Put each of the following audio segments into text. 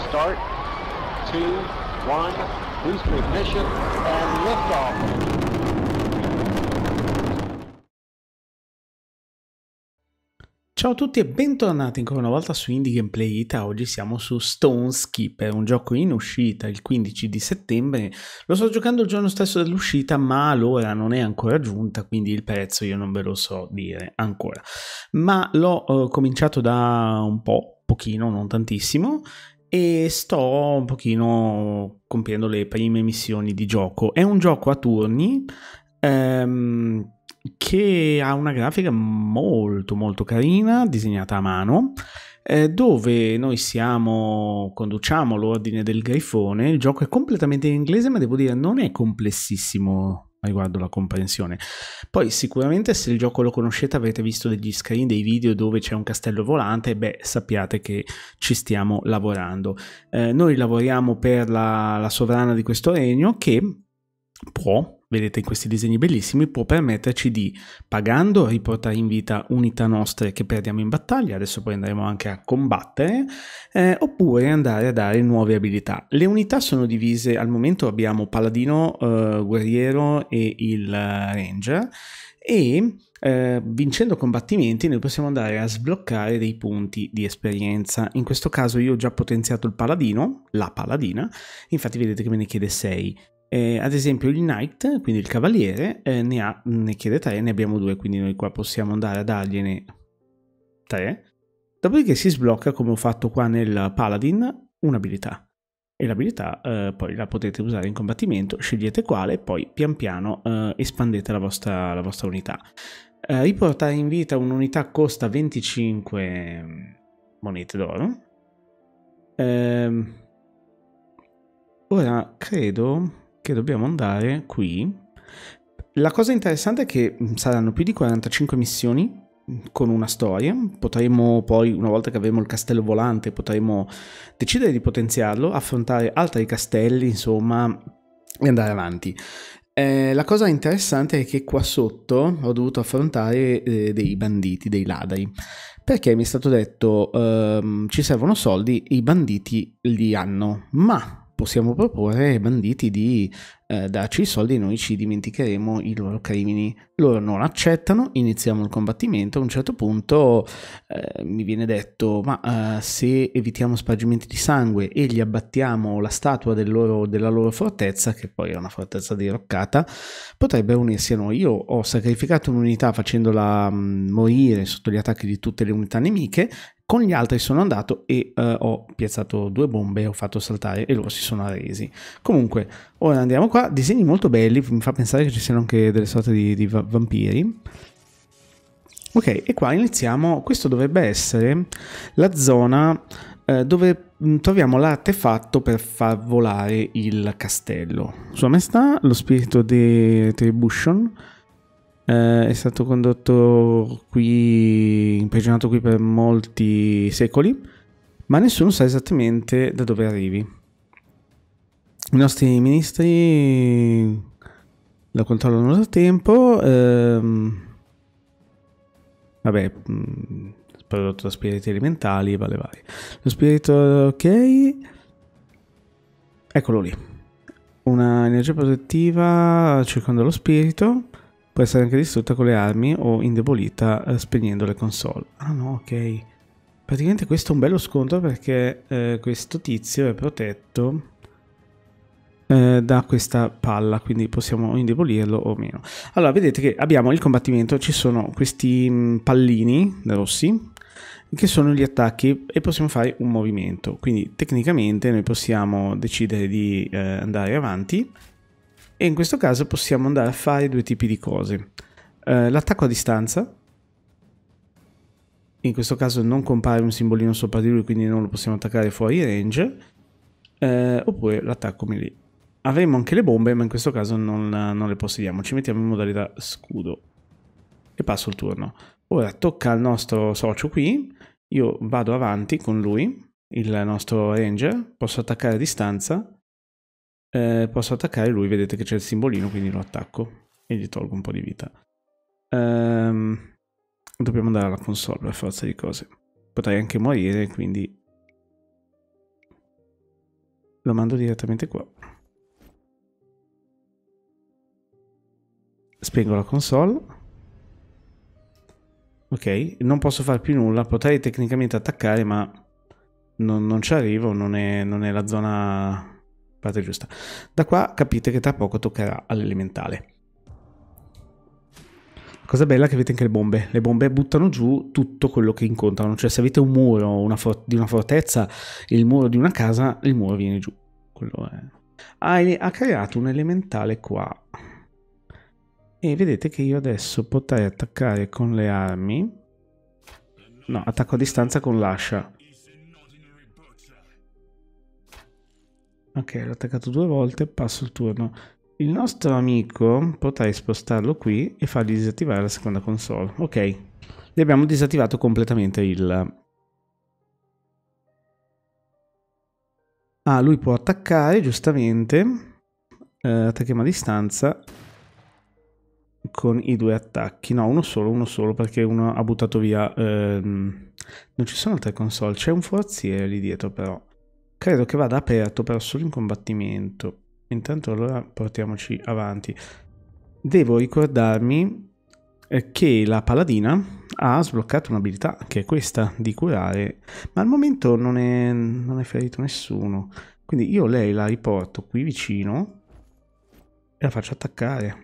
Start, 2, 1, booster ignition, and liftoff. Ciao a tutti e bentornati ancora una volta su Indie Gameplay Ita. Oggi siamo su Stone Skipper, un gioco in uscita il 15 di settembre. Lo sto giocando il giorno stesso dell'uscita, ma l'ora non è ancora giunta, quindi il prezzo io non ve lo so dire ancora. Ma l'ho cominciato da un pochino, non tantissimo, e sto un pochino compiendo le prime missioni di gioco. È un gioco a turni, che ha una grafica molto carina, disegnata a mano, dove noi conduciamo l'ordine del Grifone. Il gioco è completamente in inglese, ma devo dire non è complessissimo riguardo alla comprensione. Poi sicuramente se il gioco lo conoscete avrete visto degli screen, dei video dove c'è un castello volante, beh, sappiate che ci stiamo lavorando. Noi lavoriamo per la sovrana di questo regno, che vedete in questi disegni bellissimi, può permetterci di, pagando, riportare in vita unità nostre che perdiamo in battaglia, adesso poi andremo anche a combattere, oppure andare a dare nuove abilità. Le unità sono divise, al momento abbiamo paladino, guerriero e il ranger, e vincendo combattimenti noi possiamo andare a sbloccare dei punti di esperienza. In questo caso io ho già potenziato il paladino, la paladina, infatti vedete che me ne chiede 6. Ad esempio il knight, quindi il cavaliere, ne chiede 3, ne abbiamo 2, quindi noi qua possiamo andare a dargliene 3. Dopodiché si sblocca, come ho fatto qua nel paladin, un'abilità. E l'abilità poi la potete usare in combattimento, scegliete quale, e poi pian piano espandete la vostra unità. Riportare in vita un'unità costa 25 monete d'oro. Ora credo che dobbiamo andare qui. La cosa interessante è che saranno più di 45 missioni con una storia. Potremo poi, una volta che avremo il castello volante, potremo decidere di potenziarlo, affrontare altri castelli, insomma, e andare avanti. La cosa interessante è che qua sotto ho dovuto affrontare dei banditi, dei ladri, perché mi è stato detto ci servono soldi, i banditi li hanno, ma possiamo proporre ai banditi di darci i soldi e noi ci dimenticheremo i loro crimini. Loro non accettano, iniziamo il combattimento. A un certo punto mi viene detto ma se evitiamo spargimenti di sangue e gli abbattiamo la statua della loro fortezza, che poi è una fortezza diroccata, potrebbero unirsi a noi. Io ho sacrificato un'unità facendola morire sotto gli attacchi di tutte le unità nemiche. Con gli altri sono andato e ho piazzato 2 bombe, ho fatto saltare e loro si sono arresi. Comunque, ora andiamo qua. Disegni molto belli, mi fa pensare che ci siano anche delle sorte di vampiri. Ok, e qua iniziamo. Questo dovrebbe essere la zona dove troviamo l'artefatto per far volare il castello. Sua Maestà, lo spirito di Retribution, è stato condotto qui, imprigionato qui per molti secoli, ma nessuno sa esattamente da dove arrivi. I nostri ministri lo controllano da tempo. Vabbè, prodotto da spiriti elementali, vale. Lo spirito, ok. Eccolo lì. Una energia protettiva circonda lo spirito. Può essere anche distrutta con le armi o indebolita spegnendo le console. Ah no, ok. Praticamente questo è un bello scontro perché questo tizio è protetto da questa palla, quindi possiamo indebolirlo o meno. Allora, vedete che abbiamo il combattimento, ci sono questi pallini rossi che sono gli attacchi e possiamo fare un movimento. Quindi tecnicamente noi possiamo decidere di andare avanti. E in questo caso possiamo andare a fare 2 tipi di cose. L'attacco a distanza. In questo caso non compare un simbolino sopra di lui, quindi non lo possiamo attaccare fuori range. Oppure l'attacco melee. Avremo anche le bombe, ma in questo caso non le possediamo. Ci mettiamo in modalità scudo. E passo il turno. Ora tocca al nostro socio qui. Io vado avanti con lui, il nostro ranger. Posso attaccare a distanza. Posso attaccare lui, vedete che c'è il simbolino, quindi lo attacco e gli tolgo un po' di vita. Dobbiamo andare alla console per forza di cose. Potrei anche morire, quindi lo mando direttamente qua. Spengo la console. Ok, non posso fare più nulla. Potrei tecnicamente attaccare, ma non ci arrivo. Non è la zona parte giusta. Da qua capite che tra poco toccherà all'elementale. La cosa bella è che avete anche le bombe. Le bombe buttano giù tutto quello che incontrano. Cioè, se avete un muro di una fortezza, il muro di una casa, il muro viene giù. Quello è. Ha creato un elementale qua. E vedete che io adesso potrei attaccare con le armi. No, attacco a distanza con l'ascia. Ok, l'ho attaccato 2 volte, passo il turno. Il nostro amico potrei spostarlo qui e fargli disattivare la seconda console. Ok, gli abbiamo disattivato completamente il... Ah, lui può attaccare, giustamente. Attacchiamo a distanza con i 2 attacchi. No, uno solo, perché uno ha buttato via... non ci sono altre console, c'è un forziere lì dietro però. Credo che vada aperto però solo in combattimento. Intanto allora portiamoci avanti. Devo ricordarmi che la paladina ha sbloccato un'abilità, che è questa, di curare. Ma al momento non è ferito nessuno. Quindi io lei la riporto qui vicino e la faccio attaccare.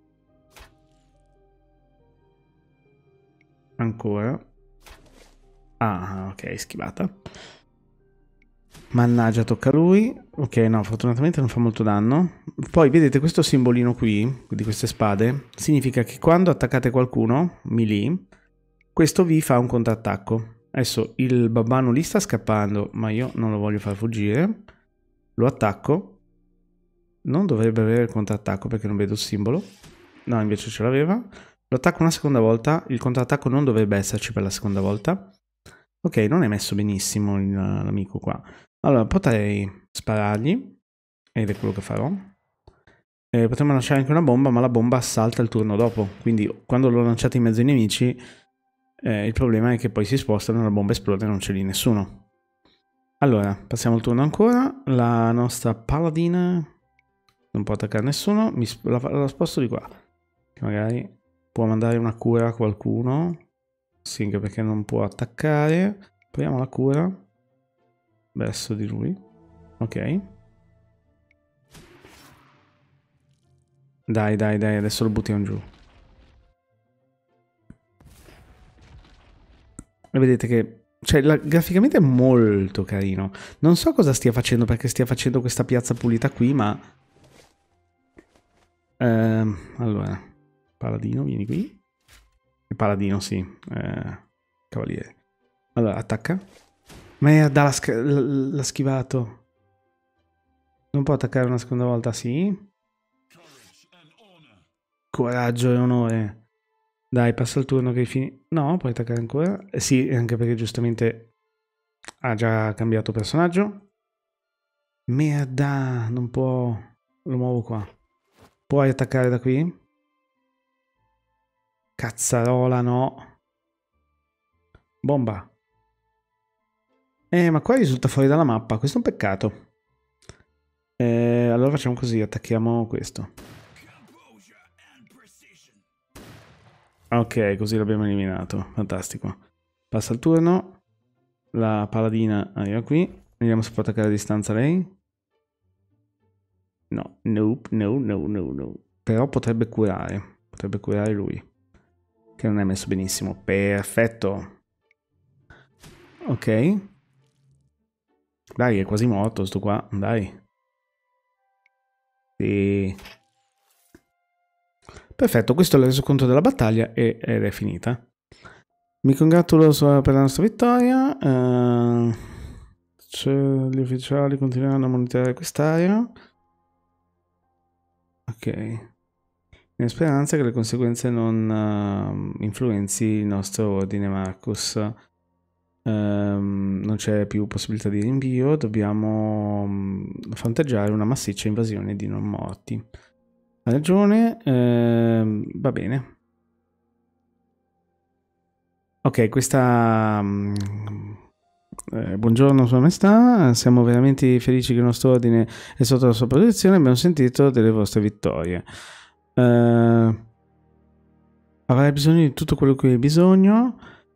Ancora. Ah, ok, schivata. Mannaggia, tocca a lui. Ok, no, fortunatamente non fa molto danno. Poi vedete questo simbolino qui, di queste spade, significa che quando attaccate qualcuno, melee, questo vi fa un contrattacco. Adesso il babbano lì sta scappando, ma io non lo voglio far fuggire. Lo attacco. Non dovrebbe avere il contrattacco perché non vedo il simbolo. No, invece ce l'aveva. Lo attacco una seconda volta. Il contrattacco non dovrebbe esserci per la seconda volta. Ok, non è messo benissimo l'amico qua. Allora, potrei sparargli, ed è quello che farò. Potremmo lanciare anche una bomba, ma la bomba salta il turno dopo. Quindi, quando l'ho lanciata in mezzo ai nemici, il problema è che poi si spostano, la bomba esplode e non c'è lì nessuno. Allora, passiamo il turno ancora. La nostra paladina non può attaccare nessuno. La sposto di qua. Che magari può mandare una cura a qualcuno. Sì, anche perché non può attaccare. Proviamo la cura verso di lui. Ok. Dai, adesso lo buttiamo giù. E vedete che... Cioè, graficamente è molto carino. Non so cosa stia facendo, perché stia facendo questa piazza pulita qui, ma... allora, paladino, vieni qui. Il paladino, sì. Cavaliere. Allora, attacca. Merda, l'ha schivato. Non può attaccare una seconda volta, sì. Coraggio e onore. Dai, passa il turno che fini... No, puoi attaccare ancora. Sì, anche perché giustamente ha già cambiato personaggio. Merda, non può... Lo muovo qua. Puoi attaccare da qui? Cazzarola, no. Bomba. Ma qua risulta fuori dalla mappa. Questo è un peccato. Allora facciamo così, attacchiamo questo. Ok, così l'abbiamo eliminato. Fantastico. Passa il turno. La paladina arriva qui. Vediamo se può attaccare a distanza lei. No, nope, no. Però potrebbe curare. Potrebbe curare lui. Che non è messo benissimo. Perfetto. Ok. Dai, è quasi morto sto qua. Dai. Sì. Perfetto, questo è il resoconto della battaglia ed è finita. Mi congratulo per la nostra vittoria. Gli ufficiali continueranno a monitorare quest'area. Ok. In speranza che le conseguenze non influenzi il nostro ordine, Marcus. Non c'è più possibilità di rinvio. Dobbiamo fronteggiare una massiccia invasione di non morti. Ha ragione. Va bene. Ok, questa Buongiorno Sua Maestà, siamo veramente felici che il nostro ordine è sotto la sua protezione, abbiamo sentito delle vostre vittorie. Avrai bisogno di tutto quello che hai bisogno,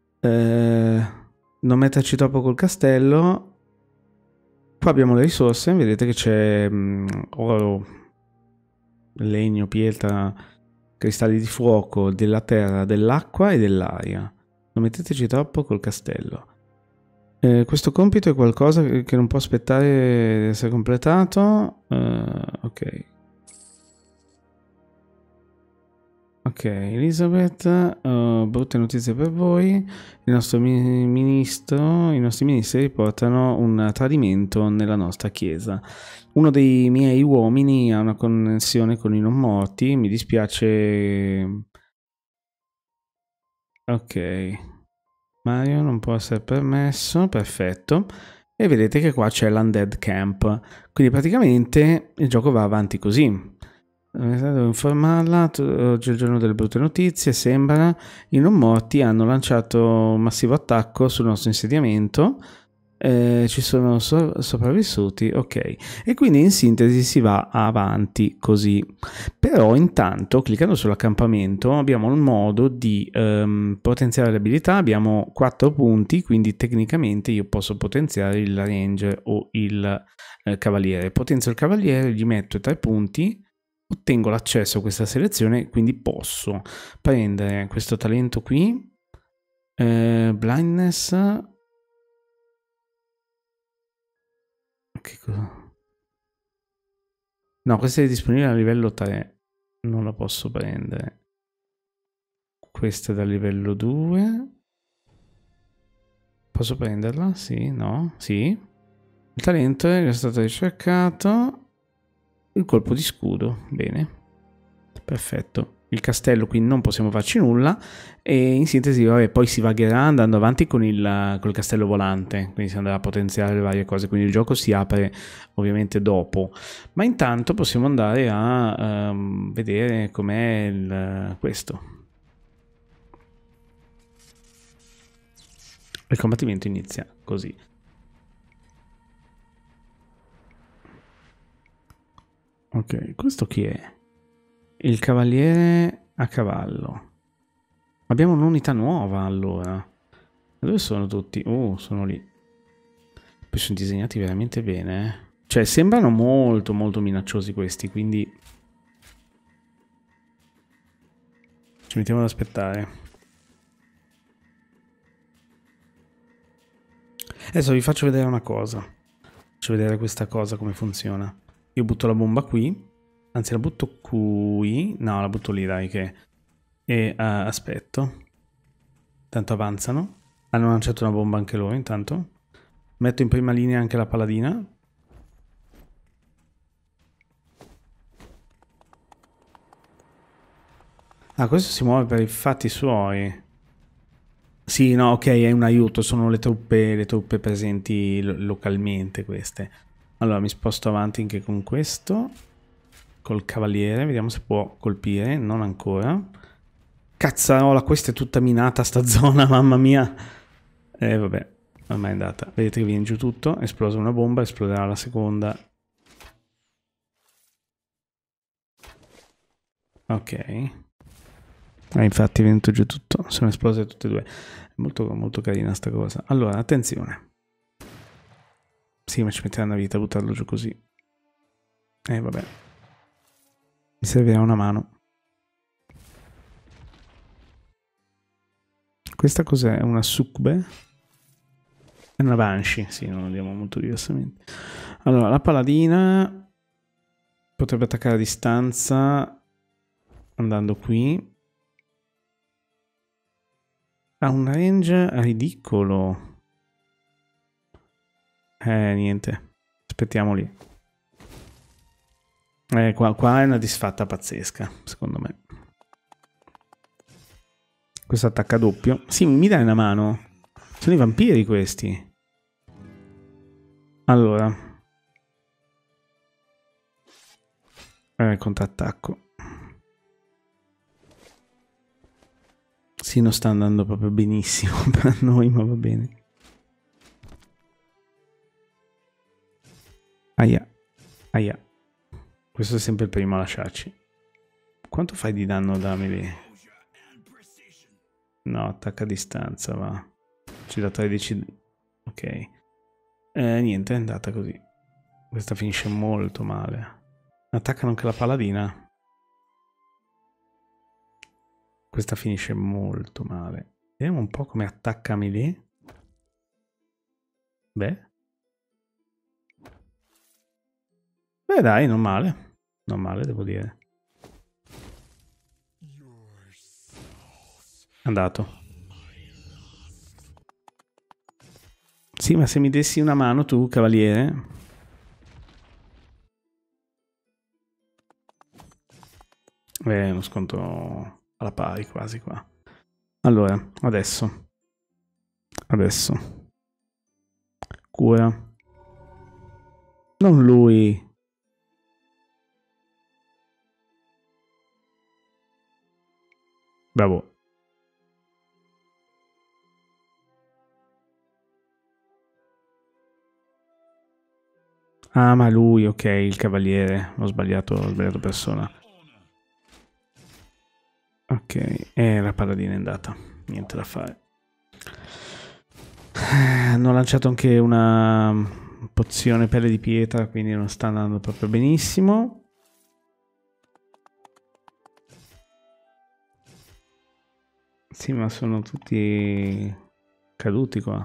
non metterci troppo col castello. Qua abbiamo le risorse, vedete che c'è oro, legno, pietra, cristalli di fuoco, della terra, dell'acqua e dell'aria. Non metteteci troppo col castello. Questo compito è qualcosa che non può aspettare di essere completato. Ok. Ok, Elizabeth, brutte notizie per voi. Il nostro i nostri ministri riportano un tradimento nella nostra chiesa. Uno dei miei uomini ha una connessione con i non morti. Mi dispiace. Ok. Mario non può essere permesso. Perfetto. E vedete che qua c'è l'Undead Camp. Quindi praticamente il gioco va avanti così. Devo informarla, oggi è il giorno delle brutte notizie, sembra i non morti hanno lanciato un massivo attacco sul nostro insediamento, ci sono sopravvissuti, ok, e quindi in sintesi si va avanti così. Però intanto cliccando sull'accampamento abbiamo il modo di potenziare le abilità, abbiamo 4 punti, quindi tecnicamente io posso potenziare il ranger o il cavaliere. Potenzio il cavaliere, gli metto 3 punti, ottengo l'accesso a questa selezione, quindi posso prendere questo talento qui, blindness, che cosa? No, questa è disponibile a livello 3, non la posso prendere. Questa è da livello 2, posso prenderla? Sì, no, sì. Il talento è stato ricercato. Il colpo di scudo, bene, perfetto. Il castello qui non possiamo farci nulla e in sintesi vabbè, poi si vagherà andando avanti con col castello volante, quindi si andrà a potenziare le varie cose, quindi il gioco si apre ovviamente dopo, ma intanto possiamo andare a vedere com'è questo. Il combattimento inizia così. Ok, questo chi è? Il cavaliere a cavallo. Abbiamo un'unità nuova allora. Dove sono tutti? Sono lì. Poi sono disegnati veramente bene. Cioè sembrano molto molto minacciosi questi, quindi ci mettiamo ad aspettare. Adesso vi faccio vedere una cosa. Faccio vedere questa cosa come funziona. Io butto la bomba qui. Anzi la butto qui. No, la butto lì dai che... E aspetto. Tanto avanzano. Hanno lanciato una bomba anche loro intanto. Metto in prima linea anche la paladina. Ah, questo si muove per i fatti suoi. Sì, no, ok, è un aiuto. Sono le truppe presenti localmente queste. Allora, mi sposto avanti anche con questo. Col cavaliere, vediamo se può colpire. Non ancora. Cazzarola, questa è tutta minata sta zona, mamma mia. Vabbè, ormai è andata. Vedete che viene giù tutto. Esplosa una bomba, esploderà la seconda. Ok. Infatti è venuto giù tutto. Sono esplose tutte e due. È molto, molto carina sta cosa. Allora, attenzione. Sì, ma ci metteranno una vita a buttarlo giù così. Vabbè. Mi servirà una mano. Questa cos'è? Una succube? È una banshee, sì, non andiamo molto diversamente. Allora, la paladina potrebbe attaccare a distanza andando qui. Ha un range ridicolo. Niente. Aspettiamo lì. Qua è una disfatta pazzesca, secondo me. Questo attacca doppio. Sì, mi dai una mano? Sono i vampiri questi. Allora. Contrattacco. Sì, non sta andando proprio benissimo per noi, ma va bene. Aia. Aia. Questo è sempre il primo a lasciarci. Quanto fai di danno da melee? No, attacca a distanza, va. Ci dà 13. Ok. Niente, è andata così. Questa finisce molto male. Attaccano anche la paladina. Questa finisce molto male. Vediamo un po' come attacca melee. Beh. Beh dai, non male. Non male, devo dire. Andato. Sì, ma se mi dessi una mano tu, cavaliere. Uno sconto alla pari quasi qua. Allora, adesso. Cura. Non lui. Bravo. Ah, ma lui, ok, il cavaliere. Ho sbagliato persona. Ok, la paladina è andata. Niente da fare. Hanno lanciato anche una pozione pelle di pietra, quindi non sta andando proprio benissimo. Sì, ma sono tutti caduti qua.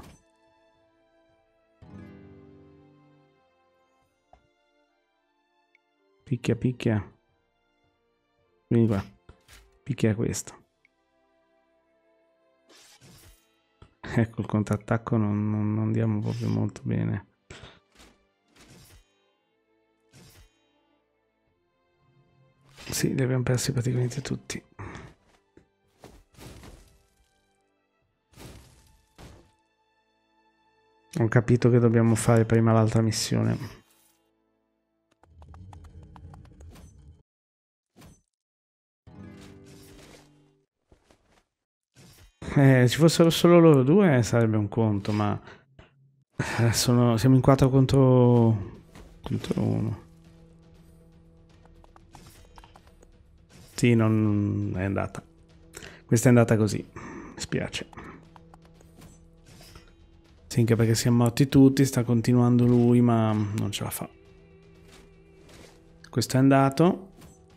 Picchia, picchia. Vieni qua. Picchia questo. Ecco, il contrattacco non andiamo proprio molto bene. Sì, li abbiamo persi praticamente tutti. Ho capito che dobbiamo fare prima l'altra missione. Ci fossero solo loro due sarebbe un conto, ma siamo in 4 contro 1. Sì, non è andata. Questa è andata così. Mi spiace. Sì, anche perché siamo morti tutti, sta continuando lui, ma non ce la fa. Questo è andato.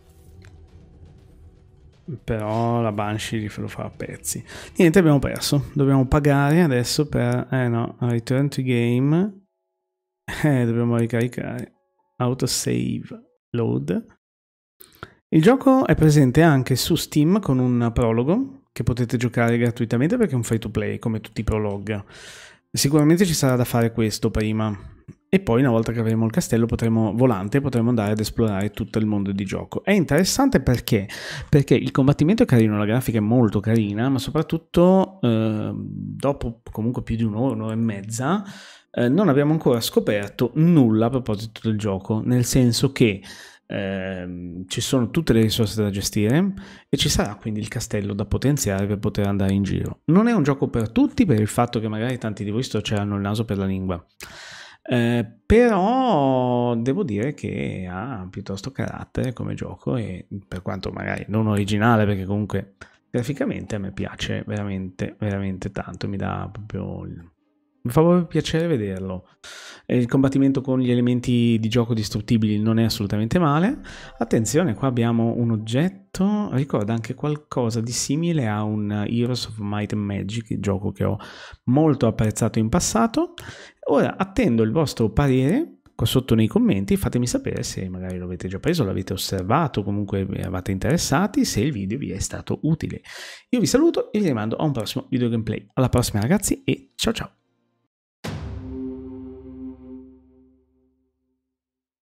Però la Banshee lo fa a pezzi. Niente, abbiamo perso. Dobbiamo pagare adesso per... no, return to game. Dobbiamo ricaricare. Autosave. Load. Il gioco è presente anche su Steam con un prologo che potete giocare gratuitamente perché è un free to play come tutti i prolog. Sicuramente ci sarà da fare questo prima. E poi una volta che avremo il castello volante potremo andare ad esplorare tutto il mondo di gioco. È interessante perché il combattimento è carino, la grafica è molto carina, ma soprattutto dopo comunque più di un'ora e mezza non abbiamo ancora scoperto nulla a proposito del gioco, nel senso che ci sono tutte le risorse da gestire e ci sarà quindi il castello da potenziare per poter andare in giro. Non è un gioco per tutti per il fatto che magari tanti di voi storceranno il naso per la lingua. Però devo dire che ha piuttosto carattere come gioco e per quanto magari non originale, perché comunque graficamente a me piace veramente veramente tanto, mi fa proprio piacere vederlo. Il combattimento con gli elementi di gioco distruttibili non è assolutamente male. Attenzione, qua abbiamo un oggetto, ricorda anche qualcosa di simile a un Heroes of Might and Magic, il gioco che ho molto apprezzato in passato. Ora attendo il vostro parere qua sotto nei commenti, fatemi sapere se magari lo avete già preso, l'avete osservato, comunque vi eravate interessati, se il video vi è stato utile. Io vi saluto e vi rimando a un prossimo video gameplay. Alla prossima ragazzi e ciao ciao!